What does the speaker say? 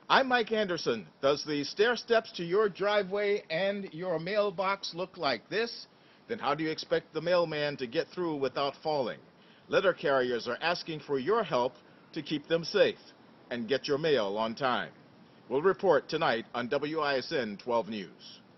I'm Mike Anderson. Does the stair steps to your driveway and your mailbox look like this? Then how do you expect the mailman to get through without falling? Letter carriers are asking for your help to keep them safe and get your mail on time. We'll report tonight on WISN 12 News.